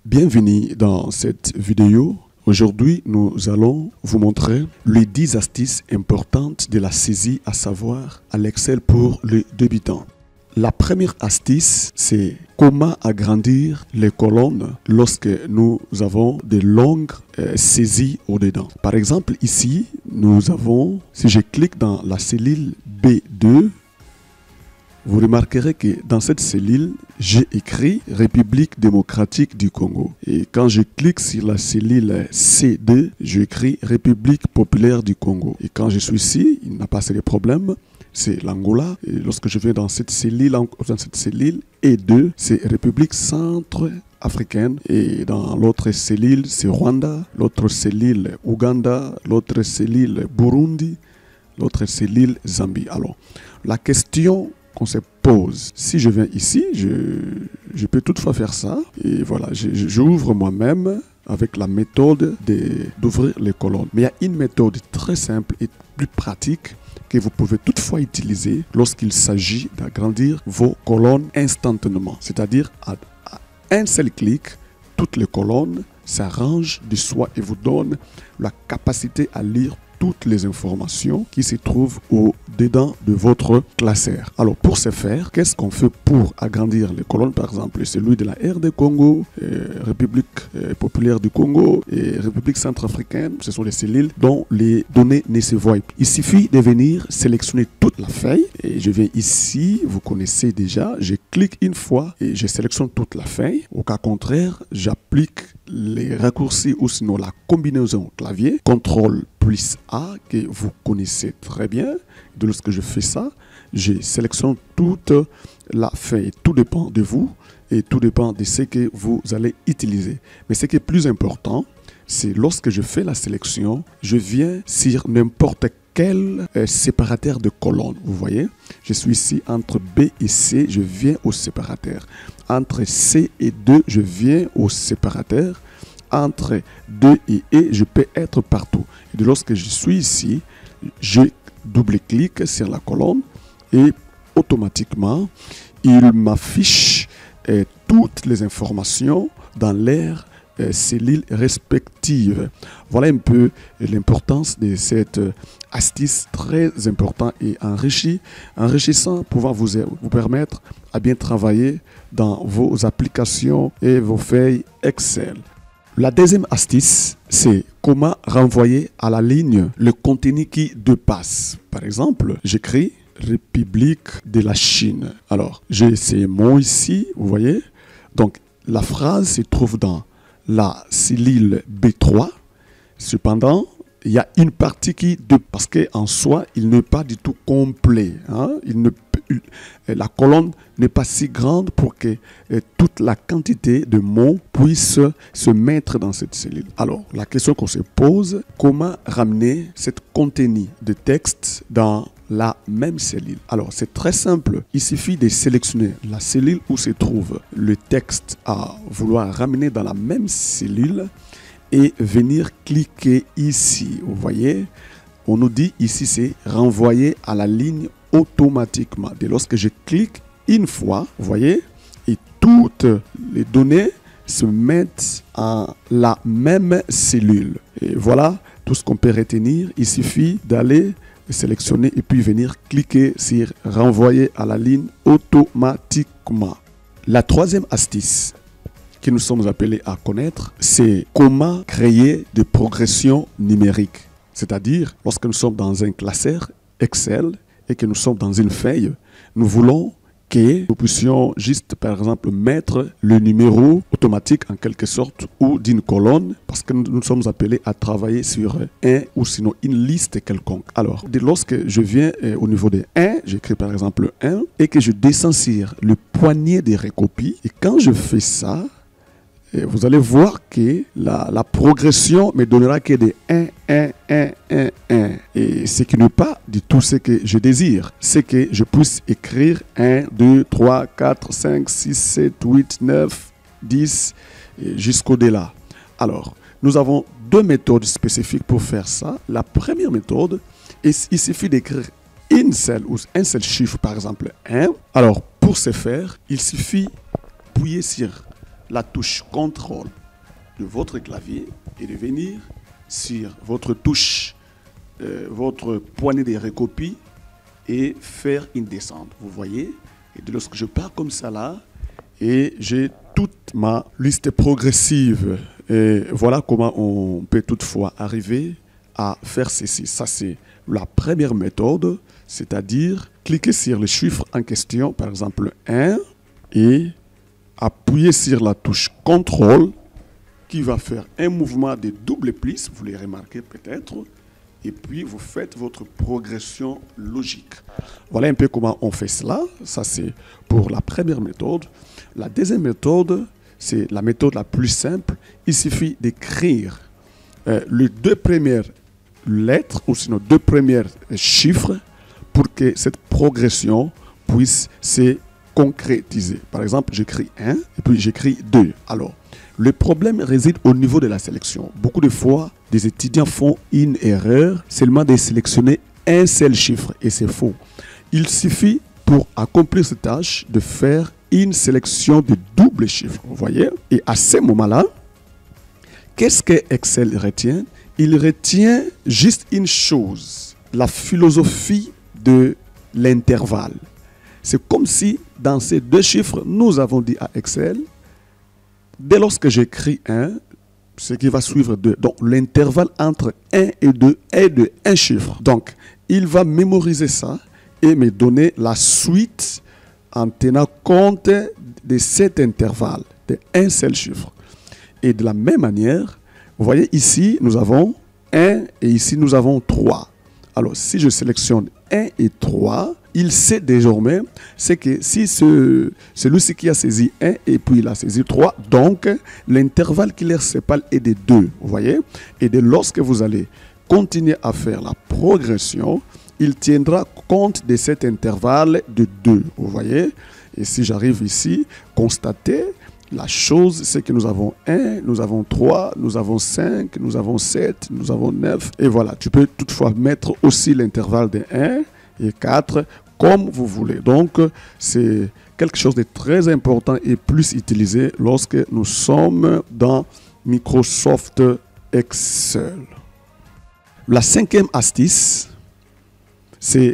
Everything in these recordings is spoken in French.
Bienvenue dans cette vidéo. Aujourd'hui, nous allons vous montrer les 10 astuces importantes de la saisie, à savoir à l'Excel pour les débutants. La première astuce, c'est comment agrandir les colonnes lorsque nous avons de longues saisies au-dedans. Par exemple, ici, nous avons, si je clique dans la cellule B2, vous remarquerez que dans cette cellule, j'ai écrit République démocratique du Congo. Et quand je clique sur la cellule C2, j'écris République populaire du Congo. Et quand je suis ici, il n'a pas assez de problème. C'est l'Angola. Et lorsque je viens dans cette cellule E2, c'est République centrafricaine. Et dans l'autre cellule, c'est Rwanda. L'autre cellule, Ouganda. L'autre cellule, Burundi. L'autre cellule, Zambie. Alors, la question qu'on se pose, si je viens ici, je peux toutefois faire ça. Et voilà, j'ouvre moi-même avec la méthode d'ouvrir les colonnes. Mais il y a une méthode très simple et plus pratique que vous pouvez toutefois utiliser lorsqu'il s'agit d'agrandir vos colonnes instantanément. C'est-à-dire à un seul clic, toutes les colonnes s'arrangent de soi et vous donnent la capacité à lire toutes les informations qui se trouvent au-dedans de votre classeur. Alors pour ce faire, qu'est-ce qu'on fait pour agrandir les colonnes? Par exemple, celui de la RD Congo, République populaire du Congo et République centrafricaine, ce sont les cellules dont les données ne se voient pas. Il suffit de venir sélectionner toute la feuille et je viens ici, vous connaissez déjà, je clique une fois et je sélectionne toute la feuille. Au cas contraire, j'applique les raccourcis ou sinon la combinaison clavier, CTRL plus A que vous connaissez très bien. De lorsque je fais ça, je sélectionne toute la feuille. Tout dépend de vous et tout dépend de ce que vous allez utiliser. Mais ce qui est plus important, c'est lorsque je fais la sélection, je viens sur n'importe quel séparateur de colonnes. Vous voyez, je suis ici entre B et C, je viens au séparateur. Entre C et 2, je viens au séparateur. Entre 2 et E, je peux être partout. Et lorsque je suis ici, je double-clique sur la colonne et automatiquement, il m'affiche toutes les informations dans leur cellules respectives. Voilà un peu l'importance de cette astuce très importante et enrichissant, pouvant vous permettre à bien travailler dans vos applications et vos feuilles Excel. La deuxième astuce, c'est comment renvoyer à la ligne le contenu qui dépasse. Par exemple, j'écris République de la Chine. Alors, j'ai ces mots ici, vous voyez. Donc, la phrase se trouve dans la cellule B3. Cependant, il y a une partie qui dépasse parce qu'en soi, il n'est pas du tout complet. Hein? La colonne n'est pas si grande pour que toute la quantité de mots puisse se mettre dans cette cellule. Alors, la question qu'on se pose, comment ramener cette contenu de texte dans la même cellule? Alors, c'est très simple. Il suffit de sélectionner la cellule où se trouve le texte à vouloir ramener dans la même cellule et venir cliquer ici. Vous voyez, on nous dit ici, c'est renvoyer à la ligne automatiquement. Dès lorsque je clique une fois, vous voyez, et toutes les données se mettent en la même cellule. Et voilà tout ce qu'on peut retenir. Il suffit d'aller sélectionner et puis venir cliquer sur renvoyer à la ligne automatiquement. La troisième astuce que nous sommes appelés à connaître, c'est comment créer des progressions numériques. C'est-à-dire, lorsque nous sommes dans un classeur Excel et que nous sommes dans une feuille, nous voulons que nous puissions juste, par exemple, mettre le numéro automatique en quelque sorte ou d'une colonne parce que nous sommes appelés à travailler sur un ou sinon une liste quelconque. Alors, lorsque je viens au niveau de 1, j'écris par exemple 1 et que je descends sur le poignet de recopie et quand je fais ça, vous allez voir que la progression me donnera que des 1, 1, 1, 1, 1. Et ce qui n'est pas du tout ce que je désire, c'est que je puisse écrire 1, 2, 3, 4, 5, 6, 7, 8, 9, 10, jusqu'au-delà. Alors, nous avons deux méthodes spécifiques pour faire ça. La première méthode, il suffit d'écrire un seul chiffre, par exemple 1. Alors, pour ce faire, il suffit d'appuyer sur la touche CTRL de votre clavier et de venir sur votre touche, votre poignée de recopie et faire une descente. Vous voyez? Et lorsque je pars comme ça là, et j'ai toute ma liste progressive. Et voilà comment on peut toutefois arriver à faire ceci. Ça, c'est la première méthode, c'est-à-dire cliquer sur le chiffre en question, par exemple 1, et appuyer sur la touche CTRL qui va faire un mouvement de double plis, vous les remarquez peut-être, et puis vous faites votre progression logique. Voilà un peu comment on fait cela. Ça, c'est pour la première méthode. La deuxième méthode, c'est la méthode la plus simple. Il suffit d'écrire les deux premières lettres, ou sinon deux premiers chiffres, pour que cette progression puisse se concrétiser. Par exemple, j'écris 1 et puis j'écris 2. Alors, le problème réside au niveau de la sélection. Beaucoup de fois, des étudiants font une erreur seulement de sélectionner un seul chiffre, et c'est faux. Il suffit pour accomplir cette tâche de faire une sélection de double chiffres, vous voyez. Et à ce moment-là, qu'est-ce que Excel retient? Il retient juste une chose, la philosophie de l'intervalle. C'est comme si dans ces deux chiffres, nous avons dit à Excel, dès lorsque j'écris 1, ce qui va suivre 2. Donc, l'intervalle entre 1 et 2 est de un chiffre. Donc, il va mémoriser ça et me donner la suite en tenant compte de cet intervalle, de un seul chiffre. Et de la même manière, vous voyez ici, nous avons 1 et ici, nous avons 3. Alors, si je sélectionne 1 et 3, il sait désormais, c'est que si celui-ci qui a saisi 1 et puis il a saisi 3, donc l'intervalle qui les sépare est de 2, vous voyez. Et de lorsque vous allez continuer à faire la progression, il tiendra compte de cet intervalle de 2, vous voyez. Et si j'arrive ici, constatez, la chose, c'est que nous avons 1, nous avons 3, nous avons 5, nous avons 7, nous avons 9. Et voilà, tu peux toutefois mettre aussi l'intervalle de 1 et 4 comme vous voulez. Donc, c'est quelque chose de très important et plus utilisé lorsque nous sommes dans Microsoft Excel. La cinquième astuce, c'est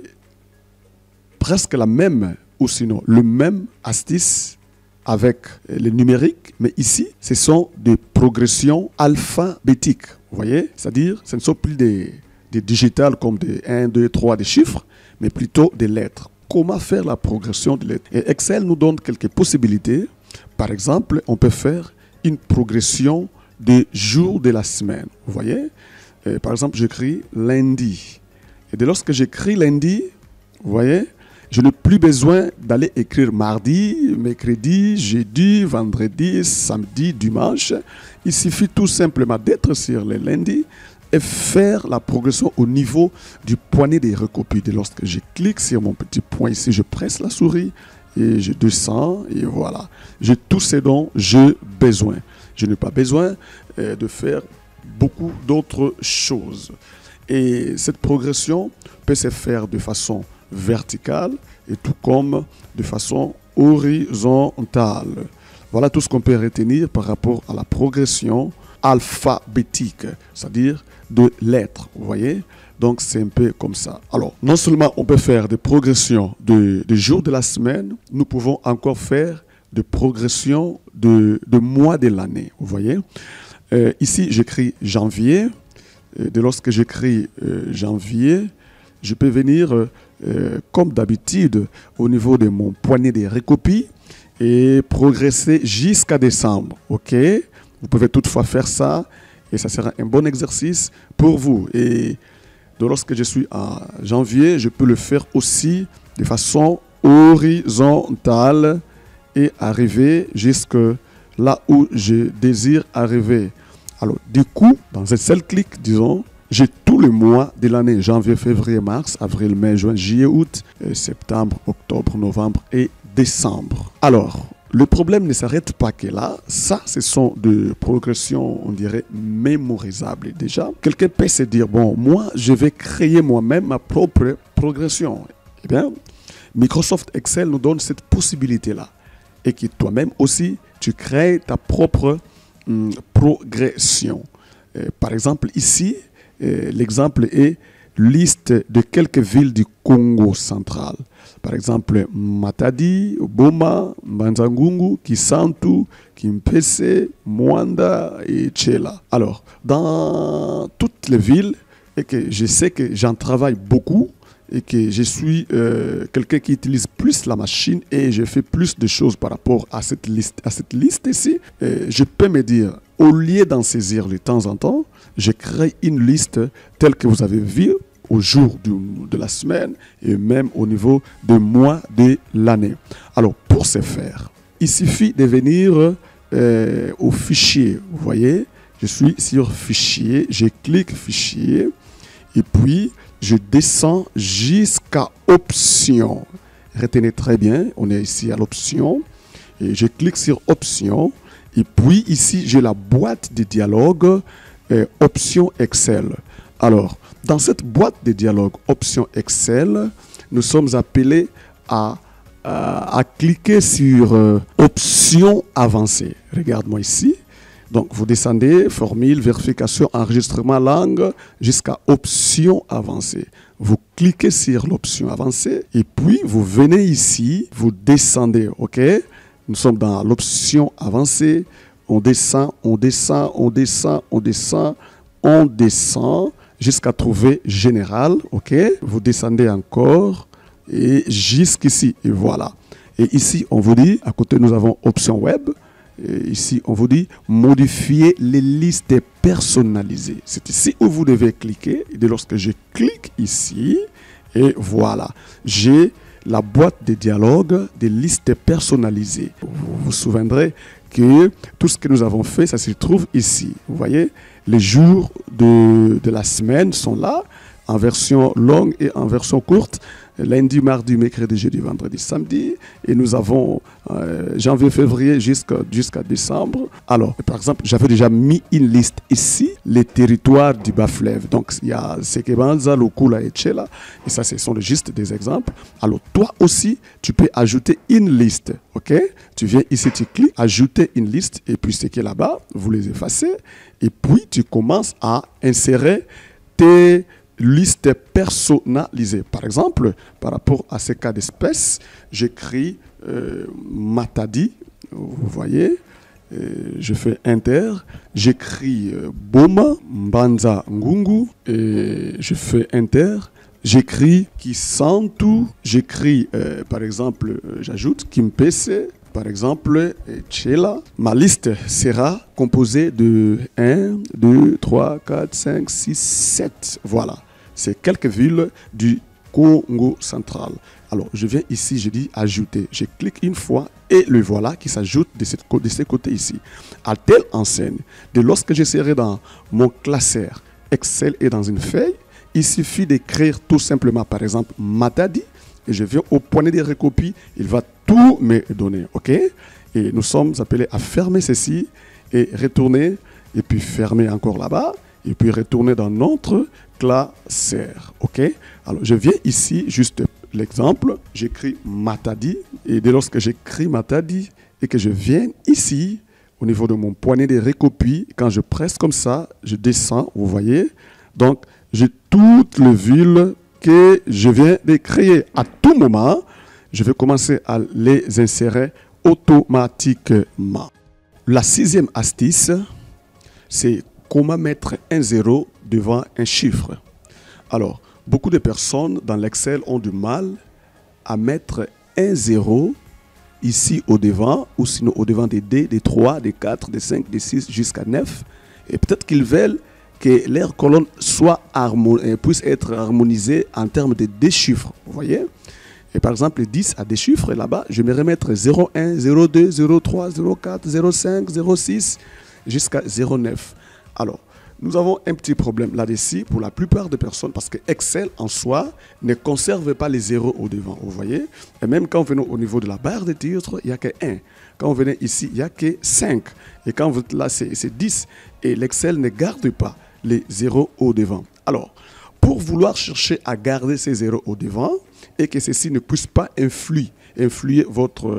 presque la même, ou sinon le même astuce avec le numérique, mais ici, ce sont des progressions alphabétiques. Vous voyez? C'est-à-dire, ce ne sont plus des digitales comme des 1, 2, 3, des chiffres, mais plutôt des lettres. Comment faire la progression des lettres? Et Excel nous donne quelques possibilités. Par exemple, on peut faire une progression des jours de la semaine. Vous voyez? Par exemple, j'écris lundi. Et dès lorsque j'écris lundi, vous voyez, je n'ai plus besoin d'aller écrire mardi, mercredi, jeudi, vendredi, samedi, dimanche. Il suffit tout simplement d'être sur le lundi et faire la progression au niveau du poignet des recopies. Dès lorsque je clique sur mon petit point ici, je presse la souris et je descends et voilà. J'ai tout ce dont j'ai besoin. Je n'ai pas besoin de faire beaucoup d'autres choses. Et cette progression peut se faire de façon verticale et tout comme de façon horizontale. Voilà tout ce qu'on peut retenir par rapport à la progression alphabétique, c'est-à-dire de lettres, vous voyez. Donc c'est un peu comme ça. Alors, non seulement on peut faire des progressions de jours de la semaine, nous pouvons encore faire des progressions de mois de l'année, vous voyez. Ici, j'écris janvier. Dès lorsque j'écris janvier, je peux venir, comme d'habitude, au niveau de mon poignet de recopies et progresser jusqu'à décembre. OK? Vous pouvez toutefois faire ça et ça sera un bon exercice pour vous. Et lorsque je suis en janvier, je peux le faire aussi de façon horizontale et arriver jusque là où je désire arriver. Alors, du coup, dans un seul clic, disons, j'ai tous les mois de l'année, janvier, février, mars, avril, mai, juin, juillet, août, septembre, octobre, novembre et décembre. Alors, le problème ne s'arrête pas que là. Ça, ce sont des progressions, on dirait, mémorisables déjà. Quelqu'un peut se dire, bon, moi, je vais créer moi-même ma propre progression. Eh bien, Microsoft Excel nous donne cette possibilité-là. Et que toi-même aussi, tu crées ta propre progression. Par exemple, ici, l'exemple est liste de quelques villes du Congo central. Par exemple, Matadi, Boma, Mbanza-Ngungu, Kisantu, Kimpese, Mwanda et Tchela. Alors, dans toutes les villes, et que je sais que j'en travaille beaucoup, et que je suis quelqu'un qui utilise plus la machine et je fais plus de choses par rapport à cette liste ici, je peux me dire, au lieu d'en saisir de temps en temps, je crée une liste telle que vous avez vu au jour de la semaine et même au niveau du mois de l'année. Alors, pour ce faire, il suffit de venir au fichier. Vous voyez, je suis sur fichier, je clique fichier et puis je descends jusqu'à option. Retenez très bien, on est ici à l'option et je clique sur option et puis ici j'ai la boîte de dialogue option Excel. Alors, dans cette boîte de dialogue option Excel, nous sommes appelés à cliquer sur option avancée. Regarde-moi ici. Donc, vous descendez, formule, vérification, enregistrement, langue, jusqu'à option avancée. Vous cliquez sur l'option avancée et puis vous venez ici, vous descendez, ok? Nous sommes dans l'option avancée. On descend, on descend, on descend, on descend, on descend jusqu'à trouver général, ok? Vous descendez encore et jusqu'ici, et voilà. Et ici, on vous dit, à côté, nous avons option web. Et ici, on vous dit modifier les listes personnalisées. C'est ici où vous devez cliquer. Et dès lorsque je clique ici, et voilà, j'ai la boîte de dialogue des listes personnalisées. Vous vous souviendrez que tout ce que nous avons fait, ça se trouve ici. Vous voyez, les jours de la semaine sont là, en version longue et en version courte. Lundi, mardi, mercredi, jeudi, vendredi, samedi. Et nous avons janvier, février jusqu'à décembre. Alors, par exemple, j'avais déjà mis une liste ici, les territoires du Bas-Fleuve. Donc, il y a Sekebanza, Lokula et Tchela. Et ça, ce sont juste des exemples. Alors, toi aussi, tu peux ajouter une liste. OK? Tu viens ici, tu cliques, ajouter une liste. Et puis, ce qui est là-bas, vous les effacez. Et puis, tu commences à insérer tes liste personnalisée. Par exemple, par rapport à ces cas d'espèce, j'écris Matadi, vous voyez, je fais Enter, j'écris Boma, Mbanza Ngungu, et je fais Enter, j'écris Kisantu, j'écris, par exemple, j'ajoute Kimpese, par exemple, Tchela. Ma liste sera composée de 1, 2, 3, 4, 5, 6, 7. Voilà. C'est quelques villes du Congo central. Alors, je viens ici, je dis ajouter. Je clique une fois et le voilà qui s'ajoute de ce côté ici. À telle enseigne, de lorsque je serai dans mon classeur Excel et dans une feuille, il suffit d'écrire tout simplement, par exemple, Matadi. Et je viens au poignet de recopie, il va tout me donner, ok? Et nous sommes appelés à fermer ceci et retourner, et puis fermer encore là-bas, et puis retourner dans notre classeur, ok? Alors, je viens ici, juste l'exemple, j'écris Matadi, et dès lorsque j'écris Matadi, et que je viens ici, au niveau de mon poignet de recopie, quand je presse comme ça, je descends, vous voyez? Donc, j'ai toutes les villes que je viens de créer. À tout moment, je vais commencer à les insérer automatiquement. La sixième astuce, c'est comment mettre un 0 devant un chiffre. Alors, beaucoup de personnes dans l'Excel ont du mal à mettre un 0 ici au devant, ou sinon au devant des D, des 3, des 4, des 5, des 6 jusqu'à 9. Et peut-être qu'ils veulent que leur colonne puisse être harmonisée en termes de deux chiffres. Vous voyez? Et par exemple, 10 a des chiffres, et là-bas, je vais remettre 0,1, 0,2, 0,3, 0,4, 0,5, 0,6 jusqu'à 0,9. Alors, nous avons un petit problème là-dessus pour la plupart des personnes parce que Excel en soi ne conserve pas les zéros au devant. Vous voyez? Et même quand on vient au niveau de la barre de titre, il n'y a que 1. Quand on vient ici, il n'y a que 5. Et quand vous êtes là, c'est 10. Et l'Excel ne garde pas les zéros au devant. Alors, pour vouloir chercher à garder ces zéros au devant et que ceci ne puisse pas influer votre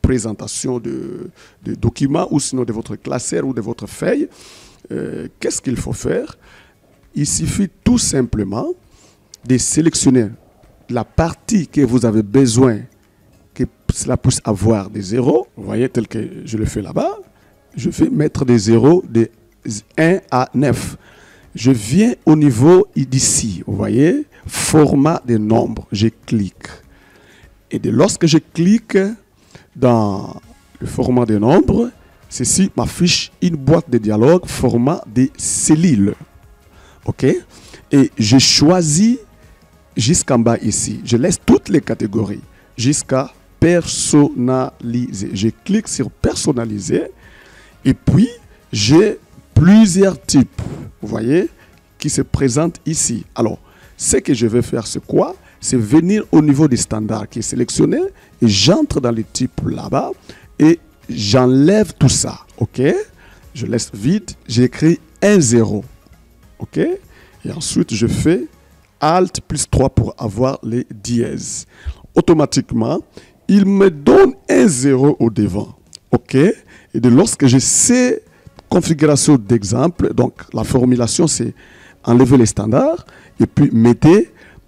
présentation de documents ou sinon de votre classeur ou de votre feuille, qu'est-ce qu'il faut faire? Il suffit tout simplement de sélectionner la partie que vous avez besoin que cela puisse avoir des zéros. Vous voyez, tel que je le fais là-bas. Je vais mettre des zéros de 1 à 9. Je viens au niveau d'ici. Vous voyez, format des nombres. Je clique. Et lorsque je clique dans le format des nombres, ceci m'affiche une boîte de dialogue format des cellules. OK? Et je choisis jusqu'en bas ici. Je laisse toutes les catégories jusqu'à personnaliser. Je clique sur personnaliser et puis j'ai plusieurs types, vous voyez, qui se présentent ici. Alors, ce que je vais faire, c'est quoi? C'est venir au niveau des standards qui est sélectionné et j'entre dans les types là-bas et j'enlève tout ça. OK? Je laisse vide, j'écris 1, 0. OK? Et ensuite, je fais Alt plus 3 pour avoir les dièses. Automatiquement, il me donne un 0 au devant. OK? Et lorsque j'ai ces configurations d'exemple, donc la formulation, c'est enlever les standards et puis mettez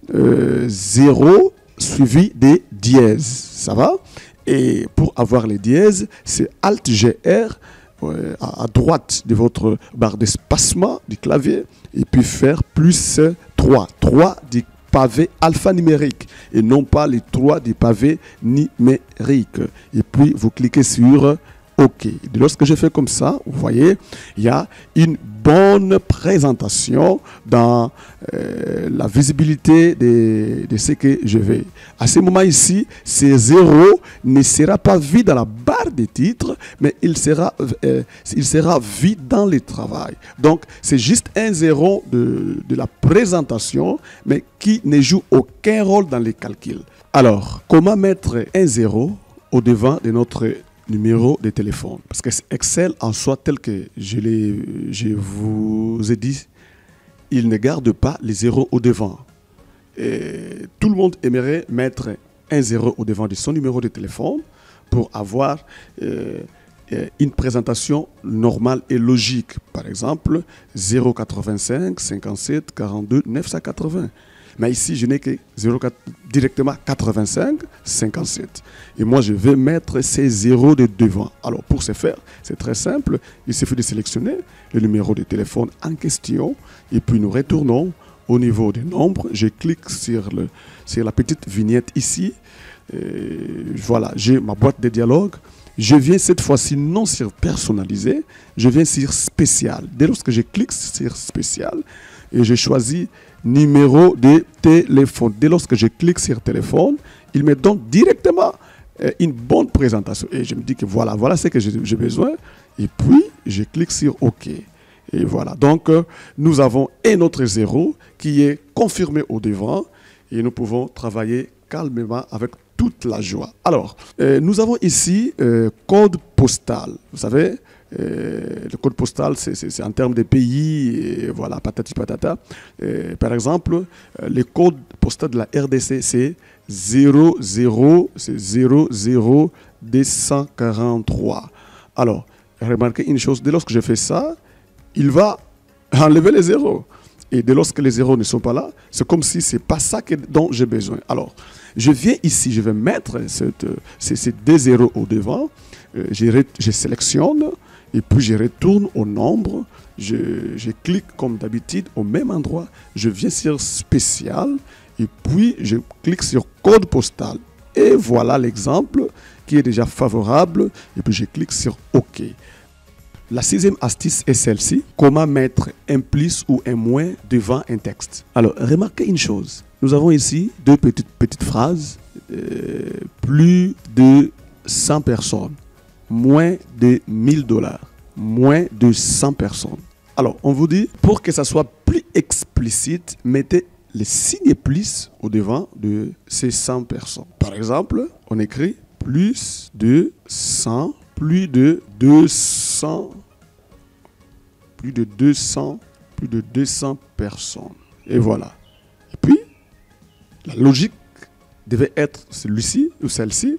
0 suivi des dièses. Ça va? Et pour avoir les dièses, c'est Alt GR à droite de votre barre d'espacement du clavier et puis faire plus 3. 3 du pavé alphanumérique et non pas les 3 du pavé numérique. Et puis vous cliquez sur OK. Et lorsque je fais comme ça, vous voyez, il y a une bonne présentation dans la visibilité de ce que je vais. À ce moment ici, ce 0 ne sera pas vu dans la barre des titres, mais il sera vu dans le travail. Donc, c'est juste un 0 de la présentation, mais qui ne joue aucun rôle dans les calculs. Alors, comment mettre un 0 au devant de notre numéro de téléphone? Parce que Excel en soi, tel que je vous ai dit, il ne garde pas les zéros au devant. Et tout le monde aimerait mettre un 0 au devant de son numéro de téléphone pour avoir une présentation normale et logique. Par exemple, 085 57 42 980. Mais ici, je n'ai que 0,4 directement 85, 57. Et moi, je vais mettre ces zéros de devant. Alors, pour ce faire, c'est très simple. Il suffit de sélectionner le numéro de téléphone en question. Et puis, nous retournons au niveau des nombres. Je clique sur la petite vignette ici. Et voilà, j'ai ma boîte de dialogue. Je viens cette fois-ci non sur personnaliser, je viens sur spécial. Dès lors que je clique sur spécial et je choisis numéro de téléphone. Dès lors que je clique sur téléphone, il me donne directement une bonne présentation. Et je me dis que voilà ce que j'ai besoin. Et puis, je clique sur OK. Et voilà. Donc, nous avons un autre 0 qui est confirmé au devant. Et nous pouvons travailler calmement avec toute la joie. Alors, nous avons ici code postal. Vous savez, le code postal, c'est en termes de pays, et voilà, patati patata. Par exemple, le code postal de la RDC, c'est 00243. Alors, remarquez une chose, dès lors que je fais ça, il va enlever les zéros. Et dès lors que les zéros ne sont pas là, c'est comme si ce n'est pas ça dont j'ai besoin. Alors, je viens ici, je vais mettre ces deux zéros au devant, je sélectionne, et puis je retourne au nombre, je clique comme d'habitude au même endroit, je viens sur spécial, et puis je clique sur code postal. Et voilà l'exemple qui est déjà favorable, et puis je clique sur OK. La sixième astuce est celle-ci, comment mettre un plus ou un moins devant un texte. Alors, remarquez une chose, nous avons ici deux petites phrases, plus de 100 personnes, moins de $1000, moins de 100 personnes. Alors, on vous dit, pour que ça soit plus explicite, mettez le signe plus au devant de ces 100 personnes. Par exemple, on écrit plus de 100, plus de 200, plus de 200 personnes. Et voilà. Et puis, la logique devait être celui-ci ou celle-ci.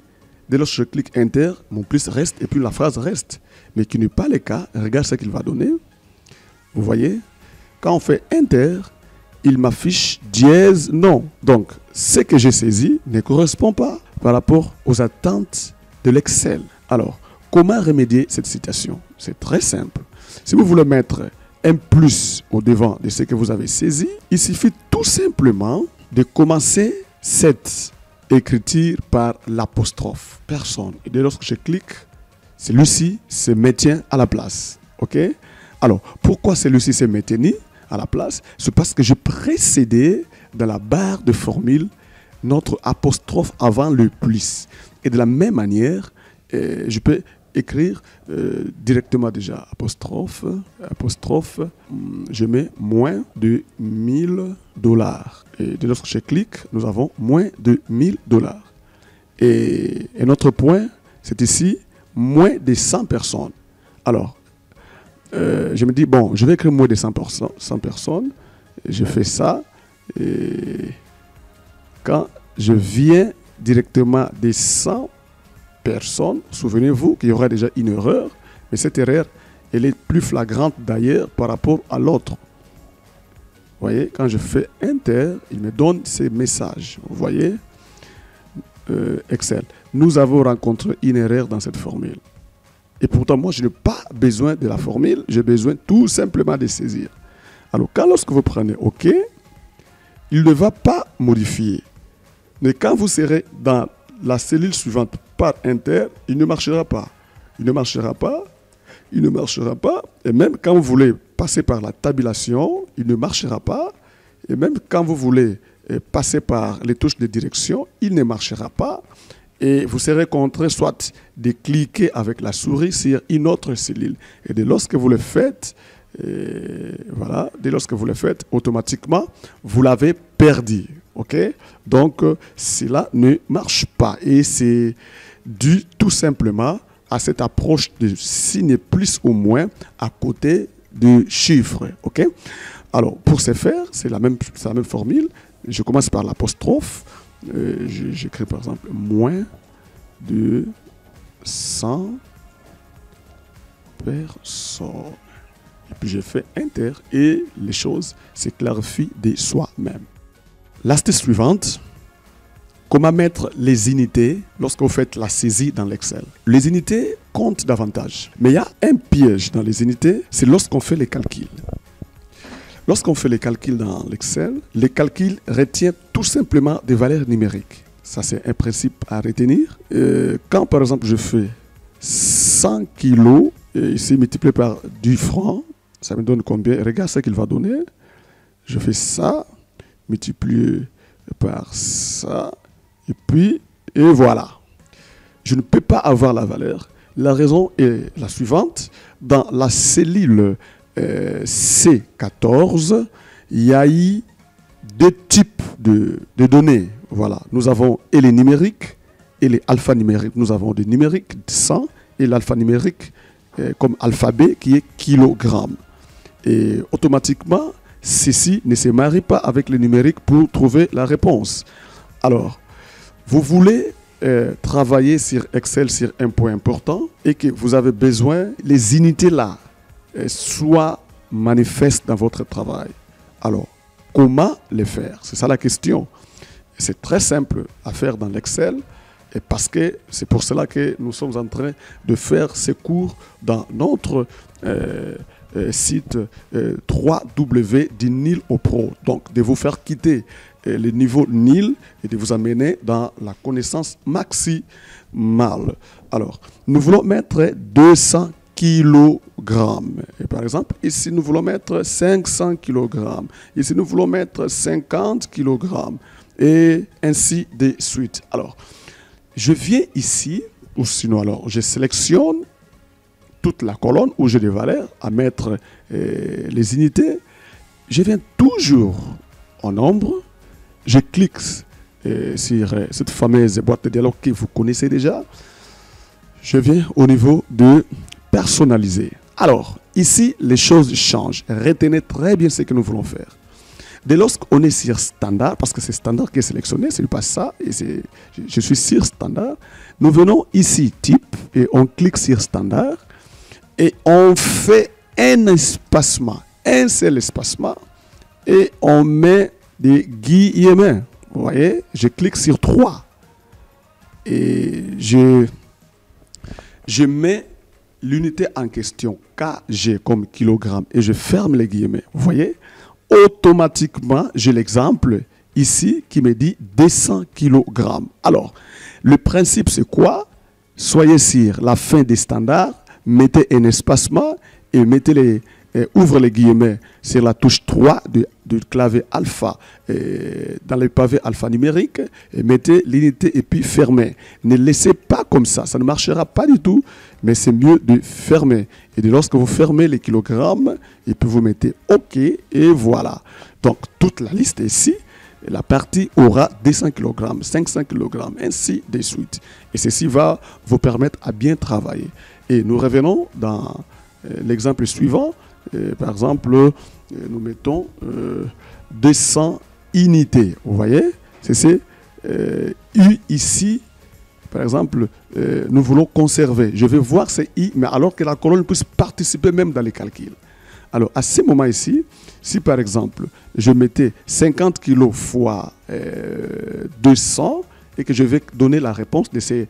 dès lors que je clique Enter, mon plus reste et puis la phrase reste. Mais qui n'est pas le cas, regarde ce qu'il va donner. Vous voyez, quand on fait Enter, il m'affiche dièse non. Donc, ce que j'ai saisi ne correspond pas par rapport aux attentes de l'Excel. Alors, comment remédier cette situation? C'est très simple. Si vous voulez mettre un plus au devant de ce que vous avez saisi, il suffit tout simplement de commencer cette écriture par l'apostrophe. Personne. Et dès lors que je clique, celui-ci se maintient à la place. OK? Alors, pourquoi celui-ci se maintenu à la place? C'est parce que je précédais dans la barre de formule notre apostrophe avant le plus. Et de la même manière, je peux écrire directement déjà apostrophe, je mets moins de $1000. Et dès lors que je clique, nous avons moins de $1000. Et notre point, c'est ici, moins de 100 personnes. Alors, je me dis, bon, je vais écrire moins de 100 personnes. Je fais ça. Et quand je viens directement des 100 personnes, souvenez-vous qu'il y aura déjà une erreur, mais cette erreur, elle est plus flagrante d'ailleurs par rapport à l'autre. Vous voyez, quand je fais Enter, il me donne ces messages. Vous voyez, Excel. Nous avons rencontré une erreur dans cette formule. Et pourtant, moi, je n'ai pas besoin de la formule, j'ai besoin tout simplement de saisir. Alors, lorsque vous prenez OK, il ne va pas modifier. Mais quand vous serez dans la cellule suivante par Enter, il ne marchera pas. Il ne marchera pas. Il ne marchera pas. Et même quand vous voulez passer par la tabulation, il ne marchera pas. Et même quand vous voulez passer par les touches de direction, il ne marchera pas. Et vous serez contraint soit de cliquer avec la souris sur une autre cellule. Et dès lorsque vous le faites, voilà, dès lorsque vous le faites, automatiquement, vous l'avez perdu. OK? Donc, cela ne marche pas. Et c'est dû tout simplement à cette approche de signe plus ou moins à côté du chiffre. OK? Alors, pour ce faire, c'est la même formule. Je commence par l'apostrophe. J'écris par exemple moins de 100 personnes. Et puis je fais Enter et les choses se clarifient de soi-même. L'astuce suivante, comment mettre les unités lorsque vous faites la saisie dans l'Excel. Les unités comptent davantage. Mais il y a un piège dans les unités, c'est lorsqu'on fait les calculs. Lorsqu'on fait les calculs dans l'Excel, les calculs retiennent tout simplement des valeurs numériques. Ça, c'est un principe à retenir. Quand, par exemple, je fais 100 kilos, ici multiplié par 10 francs, ça me donne combien? Regarde ce qu'il va donner. Je fais ça, multiplié par ça, et voilà. Je ne peux pas avoir la valeur. La raison est la suivante. Dans la cellule C14, il y a eu deux types de données. Voilà, nous avons et les numériques et les alphanumériques. Nous avons des numériques 100 et l'alphanumérique comme alphabet qui est kilogramme. Et automatiquement, ceci ne se marie pas avec les numériques pour trouver la réponse. Alors, vous voulez travailler sur Excel sur un point important et que vous avez besoin, les unités là, soient manifestes dans votre travail. Alors, comment les faire? C'est ça la question. C'est très simple à faire dans l'Excel et parce que c'est pour cela que nous sommes en train de faire ces cours dans notre site www du Nil au Pro. Donc, de vous faire quitter le niveau Nil et de vous amener dans la connaissance maximale. Alors, nous voulons mettre 200 kilogrammes. Et par exemple, ici, nous voulons mettre 500 kilogrammes. Ici, nous voulons mettre 50 kilogrammes. Et ainsi de suite. Alors, je viens ici, ou sinon, alors, je sélectionne toute la colonne où j'ai des valeurs à mettre les unités. Je viens toujours en nombre. Je clique sur cette fameuse boîte de dialogue que vous connaissez déjà. Je viens au niveau de personnaliser. Alors, ici, les choses changent. Retenez très bien ce que nous voulons faire. Dès lorsqu'on est sur standard, parce que c'est standard qui est sélectionné, c'est pas ça, et je suis sur standard, nous venons ici, type, et on clique sur standard, et on fait un espacement, un seul espacement, et on met des guillemets. Vous voyez, je clique sur 3, et je mets l'unité en question, kg comme kilogramme, et je ferme les guillemets. Vous voyez, automatiquement, j'ai l'exemple ici qui me dit 200 kg. Alors, le principe, c'est quoi? Soyez sur la fin des standards, mettez un espacement et mettez ouvrez les guillemets sur la touche 3 du clavier alpha dans le pavé alphanumérique, et mettez l'unité et puis fermez. Ne laissez pas comme ça ne marchera pas du tout, mais c'est mieux de fermer. Et lorsque vous fermez les kilogrammes, et puis vous mettez OK, et voilà. Donc toute la liste est ici. La partie aura 200 kg, 500 kg, ainsi de suite. Et ceci va vous permettre à bien travailler. Et nous revenons dans l'exemple suivant. Par exemple, nous mettons 200 unités. Vous voyez, c'est U ici. Par exemple, nous voulons conserver. Je vais voir ces I, mais alors que la colonne puisse participer même dans les calculs. Alors, à ce moment ici, si par exemple, je mettais 50 kg fois 200 et que je vais donner la réponse de ces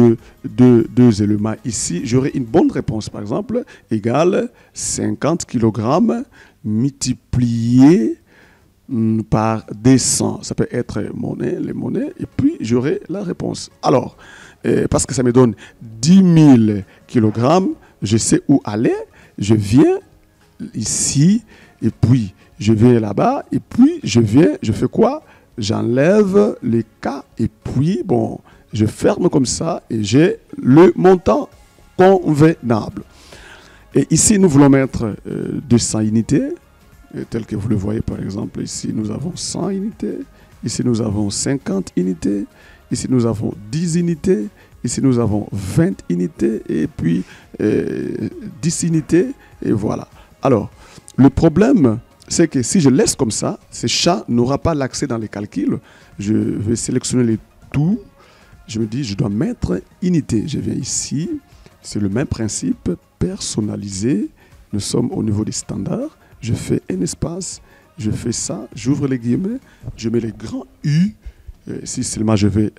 deux éléments ici, j'aurai une bonne réponse, par exemple, égale 50 kg multiplié par 200. Ça peut être les monnaies, et puis j'aurai la réponse. Alors, parce que ça me donne 10 000 kg, je sais où aller, je viens ici, et puis je vais là-bas, et puis je fais quoi? J'enlève les cas, et puis, bon, je ferme comme ça, et j'ai le montant convenable. Et ici, nous voulons mettre 200 unités, tel que vous le voyez, par exemple, ici, nous avons 100 unités, ici, nous avons 50 unités, ici, nous avons 10 unités, ici, nous avons 20 unités, et puis 10 unités, et voilà. Alors, le problème, c'est que si je laisse comme ça, ce chat n'aura pas l'accès dans les calculs. Je vais sélectionner les tout. Je me dis, je dois mettre unité. Je viens ici. C'est le même principe, personnalisé. Nous sommes au niveau des standards. Je fais un espace. Je fais ça. J'ouvre les guillemets. Je mets les grands U. Si seulement je vais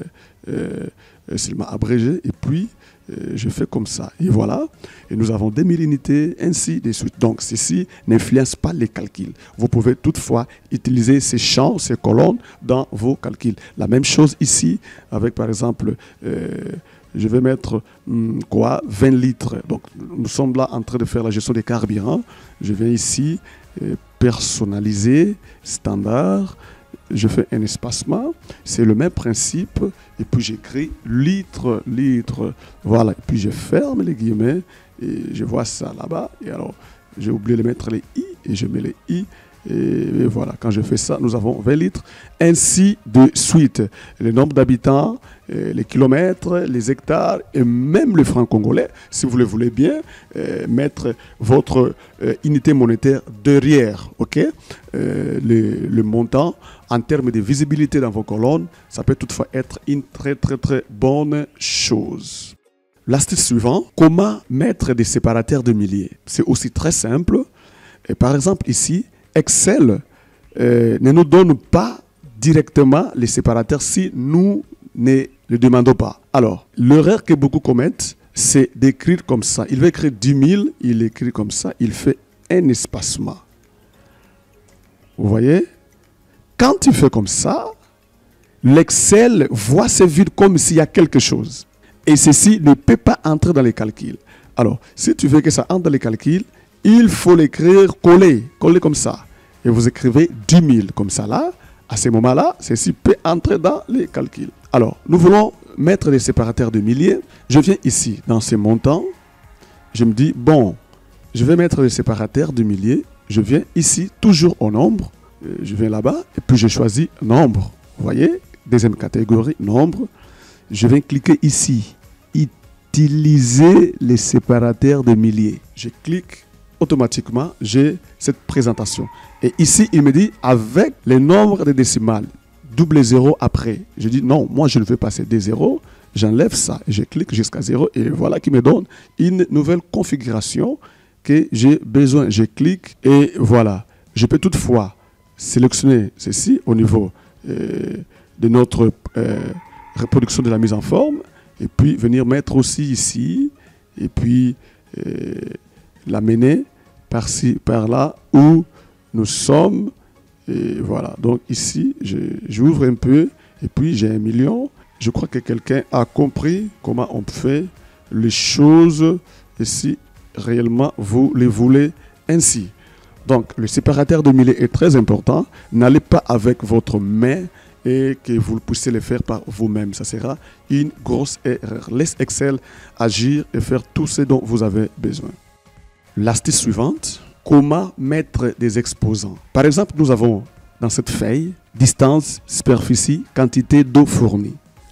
seulement abréger. Et puis, je fais comme ça. Et voilà. Et nous avons 2000 unités, ainsi de suite. Donc, ceci n'influence pas les calculs. Vous pouvez toutefois utiliser ces champs, ces colonnes dans vos calculs. La même chose ici, avec par exemple, je vais mettre 20 litres. Donc, nous sommes là en train de faire la gestion des carburants. Je viens ici, personnaliser, standard. Je fais un espacement, c'est le même principe, et puis j'écris litre, voilà, et puis je ferme les guillemets, et je vois ça là-bas, et alors j'ai oublié de mettre les I, et je mets les I, et voilà, quand je fais ça, nous avons 20 litres, ainsi de suite. Le nombre d'habitants, les kilomètres, les hectares, et même le franc congolais, si vous le voulez bien, mettre votre unité monétaire derrière, ok? Le montant, en termes de visibilité dans vos colonnes, ça peut toutefois être une très bonne chose. L'astuce suivante, comment mettre des séparateurs de milliers? C'est aussi très simple. Et par exemple ici, Excel ne nous donne pas directement les séparateurs si nous ne le demandons pas. Alors, l'erreur que beaucoup commettent, c'est d'écrire comme ça. Il va écrire 10 000, il écrit comme ça, il fait un espacement. Vous voyez? Quand il fait comme ça, l'Excel voit ce vide comme s'il y a quelque chose. Et ceci ne peut pas entrer dans les calculs. Alors, si tu veux que ça entre dans les calculs, il faut l'écrire collé comme ça. Et vous écrivez 10 000 comme ça là. À ce moment-là, ceci peut entrer dans les calculs. Alors, nous voulons mettre les séparateurs de milliers. Je viens ici, dans ces montants. Je me dis, bon, je vais mettre les séparateurs de milliers. Je viens ici, toujours au nombre. Je viens là-bas, et puis je choisis nombre. Vous voyez, deuxième catégorie, nombre. Je viens cliquer ici. Utiliser les séparateurs de milliers. Je clique automatiquement, j'ai cette présentation. Et ici, il me dit avec les nombres de décimales, double 0 après. Je dis non, moi je ne veux pas ces des zéros. J'enlève ça et je clique jusqu'à 0 et voilà qui me donne une nouvelle configuration que j'ai besoin. Je clique et voilà. Je peux toutefois sélectionner ceci au niveau de notre reproduction de la mise en forme et puis venir mettre aussi ici et puis l'amener par-ci, par-là où nous sommes. Et voilà. Donc ici, j'ouvre un peu et puis j'ai 1 million. Je crois que quelqu'un a compris comment on fait les choses et si réellement vous les voulez ainsi. Donc, le séparateur de milliers est très important. N'allez pas avec votre main et que vous puissiez le faire par vous-même. Ça sera une grosse erreur. Laisse Excel agir et faire tout ce dont vous avez besoin. L'astuce suivante, comment mettre des exposants. Par exemple, nous avons dans cette feuille distance, superficie, quantité d'eau fournie.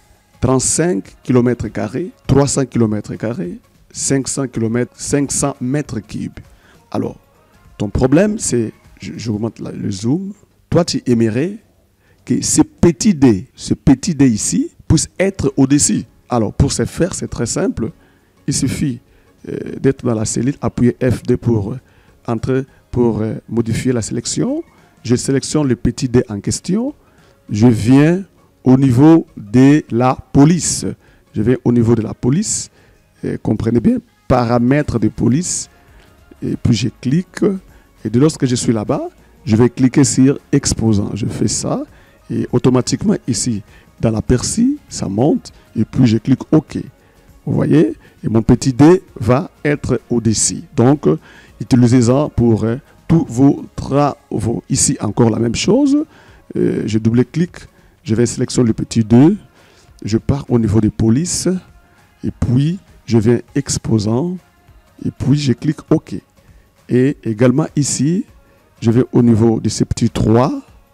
35 km², 300 km², 500 km, 500 mètres cubes. Alors, ton problème, c'est, je vous montre le zoom, toi tu aimerais que ce petit dé ici, puisse être au-dessus. Alors, pour ce faire, c'est très simple. Il suffit d'être dans la cellule, appuyer F2 pour entrer, pour modifier la sélection. Je sélectionne le petit dé en question. Je viens au niveau de la police. Je vais au niveau de la police. Comprenez bien, paramètres de police. Et puis je clique. Et dès lorsque je suis là-bas, je vais cliquer sur exposant. Je fais ça. Et automatiquement ici, dans la persil, ça monte. Et puis je clique OK. Vous voyez? Et mon petit dé va être au-dessus. Donc, utilisez-en pour tous vos travaux. Ici, encore la même chose. Je double-clique. Je vais sélectionner le petit 2, je pars au niveau des polices, et puis je viens exposant, et puis je clique OK. Et également ici, je vais au niveau de ce petit 3,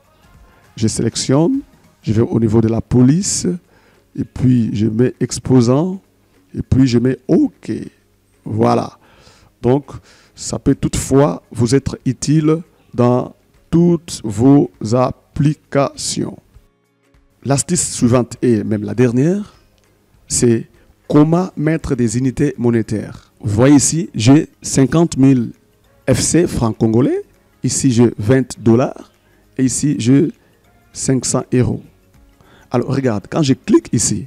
je sélectionne, je vais au niveau de la police, et puis je mets exposant, et puis je mets OK. Voilà. Donc, ça peut toutefois vous être utile dans toutes vos applications. L'astuce suivante et même la dernière, c'est comment mettre des unités monétaires. Vous voyez ici, j'ai 50 000 FC, francs congolais. Ici, j'ai 20 $. Et ici, j'ai 500 €. Alors, regarde, quand je clique ici,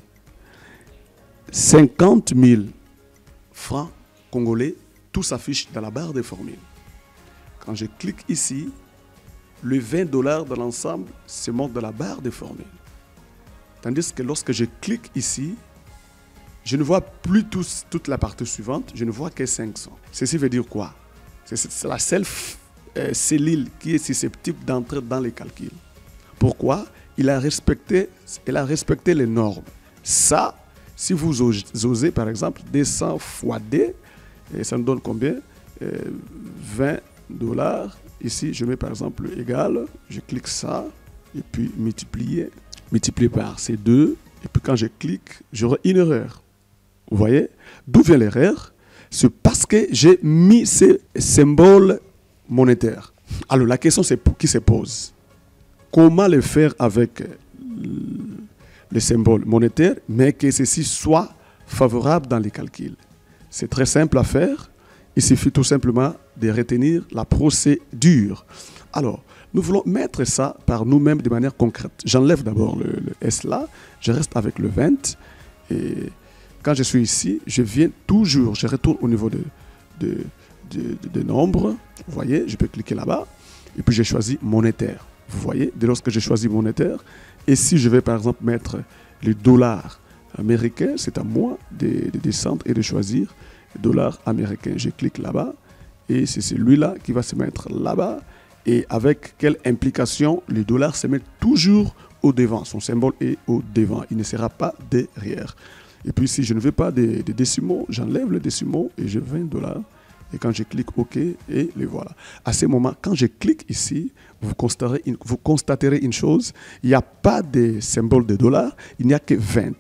50 000 francs congolais, tout s'affiche dans la barre des formules. Quand je clique ici, le 20 $ de l'ensemble se montre dans la barre des formules. Tandis que lorsque je clique ici, je ne vois plus toute la partie suivante, je ne vois que 500. Ceci veut dire quoi? C'est la seule cellule qui est susceptible d'entrer dans les calculs. Pourquoi? Elle a respecté les normes. Ça, si vous osez, par exemple, 200 fois D, et ça nous donne combien? 20 $. Ici, je mets par exemple égal, je clique ça, et puis multiplié par ces deux, et puis quand je clique, j'aurai une erreur. Vous voyez? D'où vient l'erreur? C'est parce que j'ai mis ces symboles monétaires. Alors la question qui se pose, comment le faire avec les symboles monétaires, mais que ceci soit favorable dans les calculs? C'est très simple à faire. Il suffit tout simplement de retenir la procédure. Alors, nous voulons mettre ça par nous-mêmes de manière concrète. J'enlève d'abord le S là, je reste avec le 20. Et quand je suis ici, je viens toujours, je retourne au niveau de nombres. Vous voyez, je peux cliquer là-bas. Et puis, j'ai choisi monétaire. Vous voyez, dès lorsque j'ai choisi monétaire, et si je vais par exemple mettre les dollars américains, c'est à moi de descendre et de choisir dollars américains. Je clique là-bas et c'est celui-là qui va se mettre là-bas. Et avec quelle implication le dollar se met toujours au devant. Son symbole est au devant. Il ne sera pas derrière. Et puis si je ne veux pas des décimaux, j'enlève les décimaux et je 20 $. Et quand je clique OK, et les voilà. À ce moment, quand je clique ici, vous constaterez une chose. Il n'y a pas de symbole de dollar, il n'y a que 20.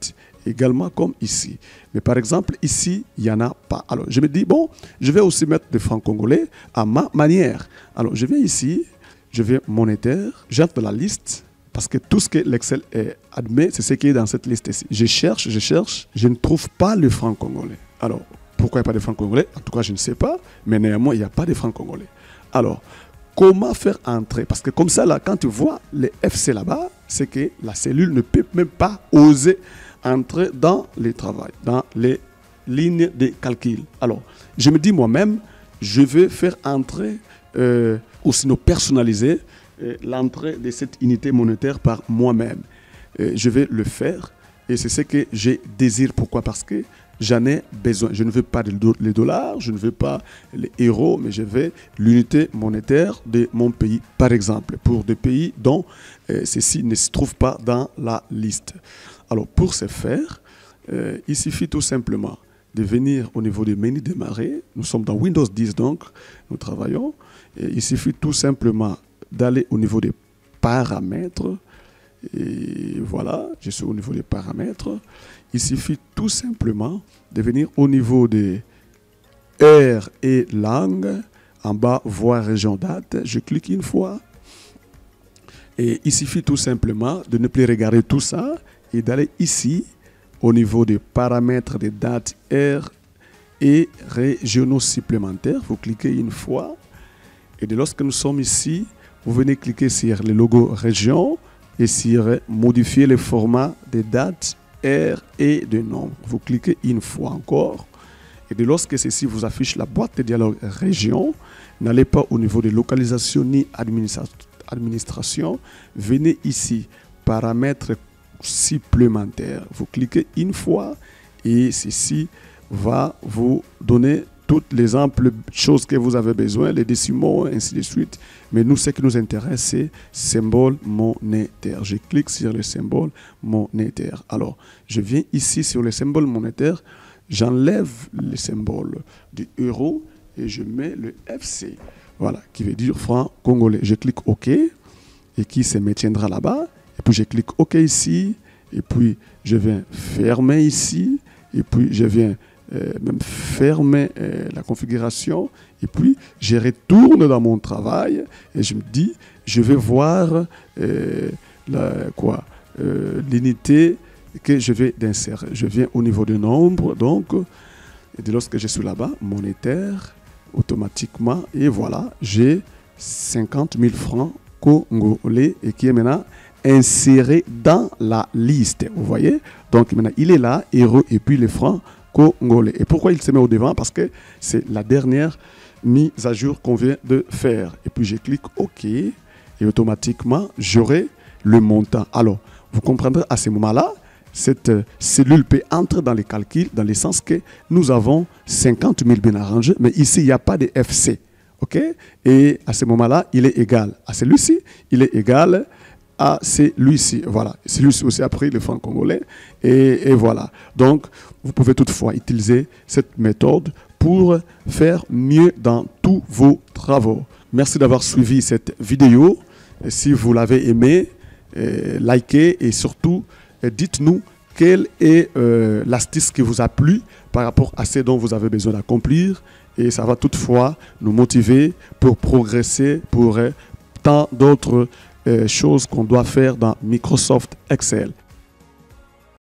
également comme ici. Mais par exemple, ici, il n'y en a pas. Alors, je me dis, bon, je vais aussi mettre des francs congolais à ma manière. Alors, je viens ici, je vais monétaire, j'entre dans la liste, parce que tout ce que l'Excel admet, c'est ce qui est dans cette liste-ci. Je cherche, je ne trouve pas le franc congolais. Alors, pourquoi il n'y a pas de francs congolais? En tout cas, je ne sais pas, mais néanmoins, il n'y a pas de francs congolais. Alors, comment faire entrer? Parce que comme ça, là, quand tu vois les FC là-bas, c'est que la cellule ne peut même pas oser entrer dans les travaux, dans les lignes de calcul. Alors, je me dis moi-même, je vais faire entrer, ou sinon personnaliser, l'entrée de cette unité monétaire par moi-même. Je vais le faire et c'est ce que je désire. Pourquoi? Parce que j'en ai besoin. Je ne veux pas les dollars, je ne veux pas les euros, mais je veux l'unité monétaire de mon pays, par exemple, pour des pays dont ceci ne se trouve pas dans la liste. Alors, pour ce faire, il suffit tout simplement de venir au niveau du menu démarrer. Nous sommes dans Windows 10, donc nous travaillons. Et il suffit tout simplement d'aller au niveau des paramètres. Et voilà, je suis au niveau des paramètres. Il suffit tout simplement de venir au niveau des heures et langues. En bas, voir région date. Je clique une fois. Et il suffit tout simplement de ne plus regarder tout ça et d'aller ici au niveau des paramètres des dates, heures et régionaux supplémentaires. Vous cliquez une fois. Et de lorsque nous sommes ici, vous venez cliquer sur le logo région et sur modifier le format des dates, heures et de nombres. Vous cliquez une fois encore. Et de lorsque ceci vous affiche la boîte de dialogue région, n'allez pas au niveau de localisation ni administration. Venez ici, paramètres supplémentaires. Vous cliquez une fois et ceci va vous donner toutes les amples choses que vous avez besoin, les décimaux, ainsi de suite. Mais nous, ce qui nous intéresse, c'est symbole monétaire. Je clique sur le symbole monétaire. Alors, je viens ici sur le symbole monétaire, j'enlève le symbole du euro et je mets le FC. Voilà, qui veut dire franc congolais. Je clique OK et qui se maintiendra là-bas. Et puis, je clique OK ici. Et puis, je viens fermer ici. Et puis, je viens même fermer la configuration et puis je retourne dans mon travail et je me dis je vais voir l'unité que je vais insérer. Je viens au niveau du nombre donc et dès lorsque je suis là-bas monétaire automatiquement et voilà j'ai 50 000 francs congolais et qui est maintenant inséré dans la liste. Vous voyez, donc maintenant il est là, euro et puis les francs congolais. Et pourquoi il se met au devant? Parce que c'est la dernière mise à jour qu'on vient de faire. Et puis je clique OK et automatiquement j'aurai le montant. Alors, vous comprendrez à ce moment-là, cette cellule peut entrer dans les calculs dans le sens que nous avons 50 000 bien arrangés, mais ici il n'y a pas de FC. OK? Et à ce moment-là, il est égal à celui-ci, il est égal à celui-ci. Voilà. Celui-ci aussi a pris le franc congolais. Et voilà. Donc, vous pouvez toutefois utiliser cette méthode pour faire mieux dans tous vos travaux. Merci d'avoir suivi cette vidéo. Et si vous l'avez aimé, likez et surtout, dites-nous quelle est l'astuce qui vous a plu par rapport à ce dont vous avez besoin d'accomplir. Et ça va toutefois nous motiver pour progresser pour tant d'autres choses qu'on doit faire dans Microsoft Excel.